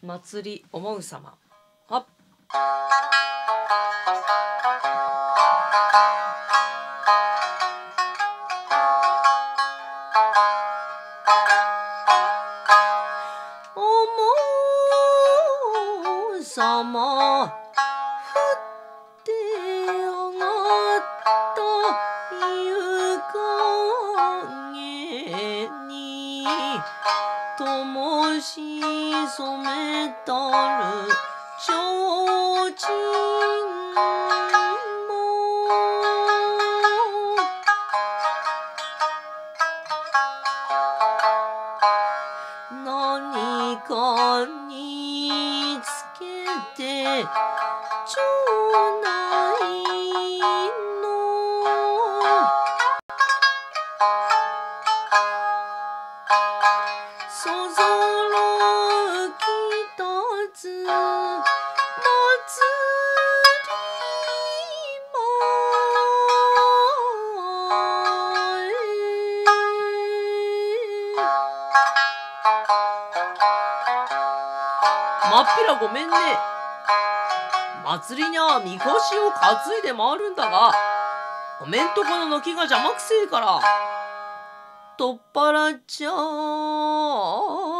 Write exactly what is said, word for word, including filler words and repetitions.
祭り思うさま。はっ。思うさま。降って上がった湯影に灯し染めたる提灯も何かにつけてちょうだいのそぞろきたつ祭り前まっぴらごめんね。祭りにゃみこしを担いで回るんだが、おめんとこの軒が邪魔くせえから取っ払っちゃう。